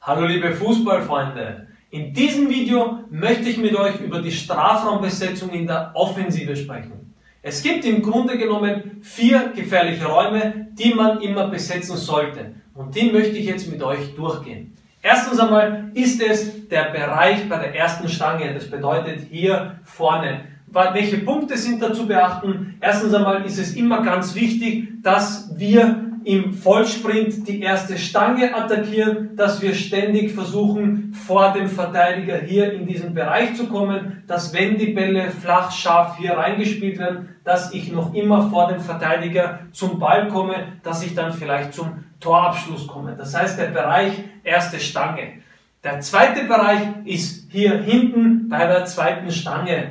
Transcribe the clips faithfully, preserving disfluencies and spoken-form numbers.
Hallo liebe Fußballfreunde, in diesem Video möchte ich mit euch über die Strafraumbesetzung in der Offensive sprechen. Es gibt im Grunde genommen vier gefährliche Räume, die man immer besetzen sollte, und die möchte ich jetzt mit euch durchgehen. Erstens einmal ist es der Bereich bei der ersten Stange, das bedeutet hier vorne. Welche Punkte sind da zu beachten? Erstens einmal ist es immer ganz wichtig, dass wir im Vollsprint die erste Stange attackieren, dass wir ständig versuchen, vor dem Verteidiger hier in diesen Bereich zu kommen, dass wenn die Bälle flach, scharf hier reingespielt werden, dass ich noch immer vor dem Verteidiger zum Ball komme, dass ich dann vielleicht zum Torabschluss komme. Das heißt, der Bereich erste Stange. Der zweite Bereich ist hier hinten bei der zweiten Stange.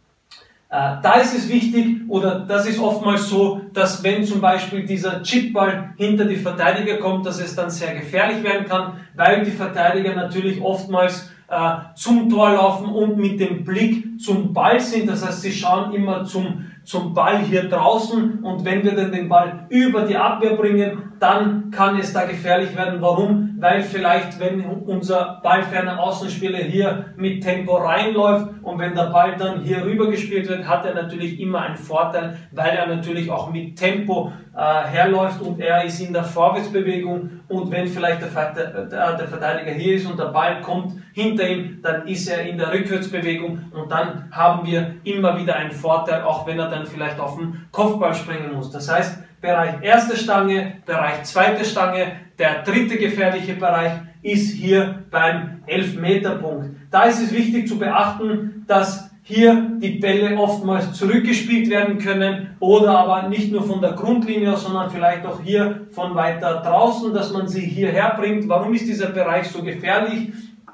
Da ist es wichtig, oder das ist oftmals so, dass wenn zum Beispiel dieser Chipball hinter die Verteidiger kommt, dass es dann sehr gefährlich werden kann, weil die Verteidiger natürlich oftmals äh, zum Tor laufen und mit dem Blick zum Ball sind. Das heißt, sie schauen immer zum, zum Ball hier draußen, und wenn wir dann den Ball über die Abwehr bringen, dann kann es da gefährlich werden. Warum? Weil vielleicht, wenn unser ballferner Außenspieler hier mit Tempo reinläuft und wenn der Ball dann hier rüber gespielt wird, hat er natürlich immer einen Vorteil, weil er natürlich auch mit Tempo äh, herläuft und er ist in der Vorwärtsbewegung, und wenn vielleicht der, der, der Verteidiger hier ist und der Ball kommt hinter ihm, dann ist er in der Rückwärtsbewegung, und dann haben wir immer wieder einen Vorteil, auch wenn er dann vielleicht auf den Kopfball springen muss. Das heißt, Bereich erste Stange, Bereich zweite Stange, der dritte gefährliche Bereich ist hier beim Elfmeterpunkt. Da ist es wichtig zu beachten, dass hier die Bälle oftmals zurückgespielt werden können, oder aber nicht nur von der Grundlinie, sondern vielleicht auch hier von weiter draußen, dass man sie hierher bringt. Warum ist dieser Bereich so gefährlich?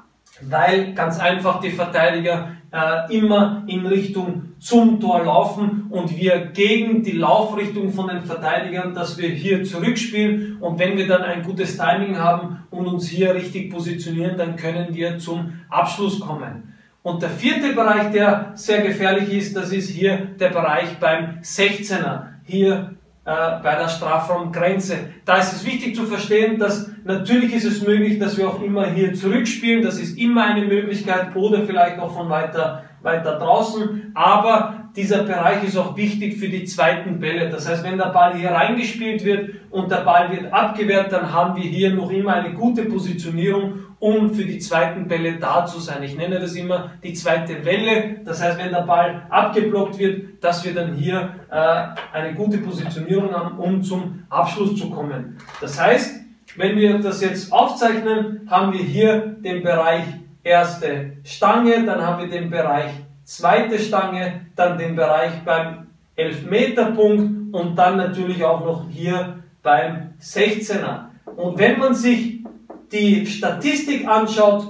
Weil ganz einfach die Verteidiger äh, immer in Richtung zum Tor laufen und wir gegen die Laufrichtung von den Verteidigern, dass wir hier zurückspielen, und wenn wir dann ein gutes Timing haben und uns hier richtig positionieren, dann können wir zum Abschluss kommen. Und der vierte Bereich, der sehr gefährlich ist, das ist hier der Bereich beim sechzehner, hier äh, bei der Strafraumgrenze. Da ist es wichtig zu verstehen, dass natürlich ist es möglich, dass wir auch immer hier zurückspielen, das ist immer eine Möglichkeit, oder vielleicht auch von weiter, weiter draußen, aber dieser Bereich ist auch wichtig für die zweiten Bälle. Das heißt, wenn der Ball hier reingespielt wird und der Ball wird abgewehrt, dann haben wir hier noch immer eine gute Positionierung, um für die zweiten Bälle da zu sein. Ich nenne das immer die zweite Welle. Das heißt, wenn der Ball abgeblockt wird, dass wir dann hier äh, eine gute Positionierung haben, um zum Abschluss zu kommen. Das heißt, wenn wir das jetzt aufzeichnen, haben wir hier den Bereich erste Stange, dann haben wir den Bereich zweite Stange, dann den Bereich beim Elfmeterpunkt und dann natürlich auch noch hier beim sechzehner. Und wenn man sich die Statistik anschaut,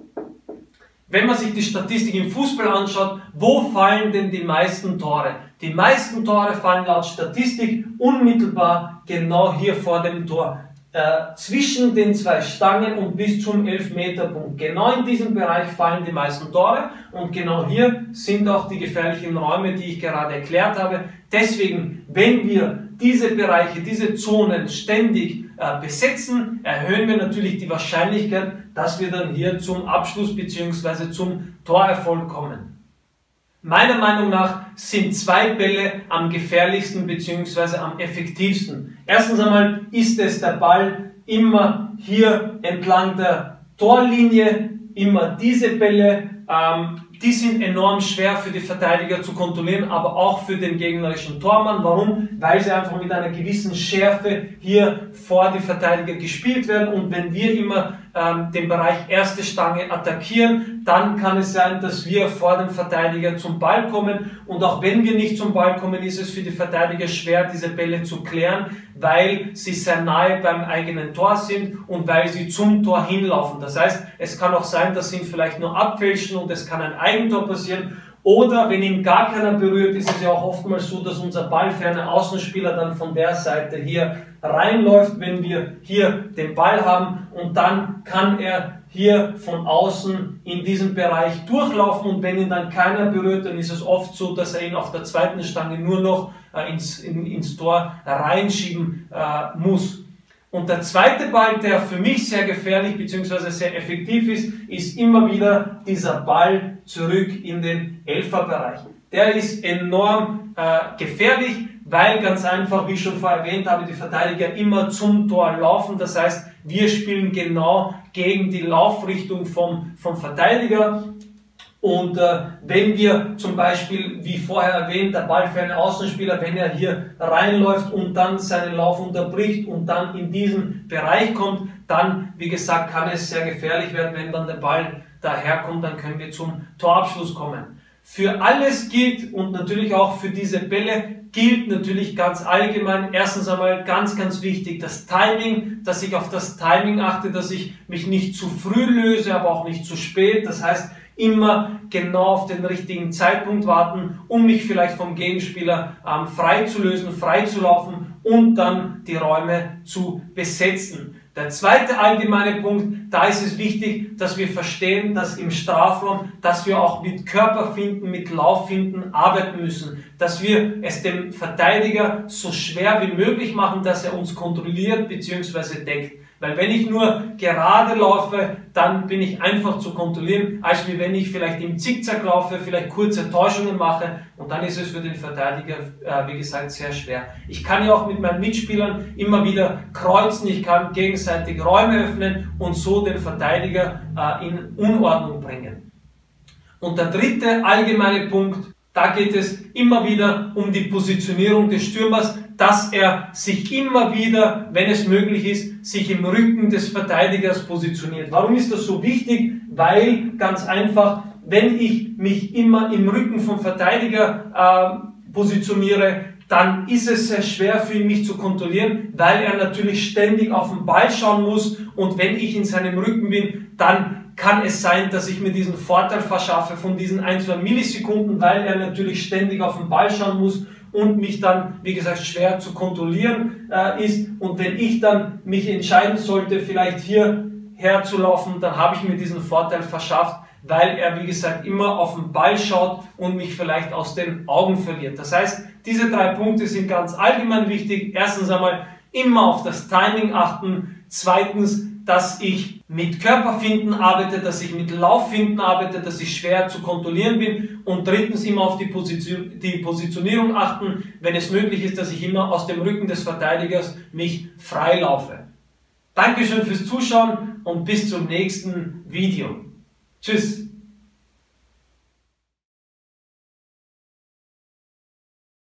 wenn man sich die Statistik im Fußball anschaut, wo fallen denn die meisten Tore? Die meisten Tore fallen laut Statistik unmittelbar genau hier vor dem Tor. Äh, zwischen den zwei Stangen und bis zum Elfmeterpunkt. Genau in diesem Bereich fallen die meisten Tore, und genau hier sind auch die gefährlichen Räume, die ich gerade erklärt habe. Deswegen, wenn wir diese Bereiche, diese Zonen ständig äh, besetzen, erhöhen wir natürlich die Wahrscheinlichkeit, dass wir dann hier zum Abschluss bzw. zum Torerfolg kommen. Meiner Meinung nach sind zwei Bälle am gefährlichsten bzw. am effektivsten. Erstens einmal ist es der Ball immer hier entlang der Torlinie, immer diese Bälle, ähm, die sind enorm schwer für die Verteidiger zu kontrollieren, aber auch für den gegnerischen Tormann. Warum? Weil sie einfach mit einer gewissen Schärfe hier vor die Verteidiger gespielt werden, und wenn wir immer ähm, den Bereich erste Stange attackieren, dann kann es sein, dass wir vor dem Verteidiger zum Ball kommen, und auch wenn wir nicht zum Ball kommen, ist es für die Verteidiger schwer, diese Bälle zu klären, weil sie sehr nahe beim eigenen Tor sind und weil sie zum Tor hinlaufen. Das heißt, es kann auch sein, dass sie ihn vielleicht nur abfälschen und es kann ein Eigentor passieren, oder wenn ihn gar keiner berührt, ist es ja auch oftmals so, dass unser ballferner Außenspieler dann von der Seite hier reinläuft, wenn wir hier den Ball haben, und dann kann er hier von außen in diesem Bereich durchlaufen, und wenn ihn dann keiner berührt, dann ist es oft so, dass er ihn auf der zweiten Stange nur noch äh, ins, in, ins Tor reinschieben äh, muss. Und der zweite Ball, der für mich sehr gefährlich bzw. sehr effektiv ist, ist immer wieder dieser Ball zurück in den Elferbereich. Der ist enorm äh, gefährlich, weil ganz einfach, wie ich schon vorher erwähnt habe, die Verteidiger immer zum Tor laufen. Das heißt, wir spielen genau gegen die Laufrichtung vom, vom Verteidiger. Und äh, wenn wir zum Beispiel, wie vorher erwähnt, der Ball für einen Außenspieler, wenn er hier reinläuft und dann seinen Lauf unterbricht und dann in diesen Bereich kommt, dann, wie gesagt, kann es sehr gefährlich werden. Wenn dann der Ball daherkommt, dann können wir zum Torabschluss kommen. Für alles gilt und natürlich auch für diese Bälle gilt natürlich ganz allgemein, erstens einmal ganz, ganz wichtig, das Timing, dass ich auf das Timing achte, dass ich mich nicht zu früh löse, aber auch nicht zu spät. Das heißt, immer genau auf den richtigen Zeitpunkt warten, um mich vielleicht vom Gegenspieler ähm, frei zu lösen, frei zu laufen und dann die Räume zu besetzen. Der zweite allgemeine Punkt, da ist es wichtig, dass wir verstehen, dass im Strafraum, dass wir auch mit Körperfinden, mit Lauffinden arbeiten müssen, dass wir es dem Verteidiger so schwer wie möglich machen, dass er uns kontrolliert bzw. deckt. Weil wenn ich nur gerade laufe, dann bin ich einfach zu kontrollieren, als wie wenn ich vielleicht im Zickzack laufe, vielleicht kurze Täuschungen mache und dann ist es für den Verteidiger, äh, wie gesagt, sehr schwer. Ich kann ja auch mit meinen Mitspielern immer wieder kreuzen, ich kann gegenseitig Räume öffnen und so den Verteidiger äh, in Unordnung bringen. Und der dritte allgemeine Punkt, da geht es immer wieder um die Positionierung des Stürmers, dass er sich immer wieder, wenn es möglich ist, sich im Rücken des Verteidigers positioniert. Warum ist das so wichtig? Weil ganz einfach, wenn ich mich immer im Rücken vom Verteidiger äh, positioniere, dann ist es sehr schwer für ihn, mich zu kontrollieren, weil er natürlich ständig auf den Ball schauen muss und wenn ich in seinem Rücken bin, dann kann es sein, dass ich mir diesen Vorteil verschaffe von diesen ein, zwei Millisekunden, weil er natürlich ständig auf den Ball schauen muss und mich dann, wie gesagt, schwer zu kontrollieren äh, ist. Und wenn ich dann mich entscheiden sollte, vielleicht hier herzulaufen, dann habe ich mir diesen Vorteil verschafft, weil er, wie gesagt, immer auf den Ball schaut und mich vielleicht aus den Augen verliert. Das heißt, diese drei Punkte sind ganz allgemein wichtig. Erstens einmal immer auf das Timing achten. Zweitens, dass ich mit Körperfinden arbeite, dass ich mit Lauffinden arbeite, dass ich schwer zu kontrollieren bin und drittens immer auf die, Position, die Positionierung achten, wenn es möglich ist, dass ich immer aus dem Rücken des Verteidigers mich frei laufe. Dankeschön fürs Zuschauen und bis zum nächsten Video. Tschüss!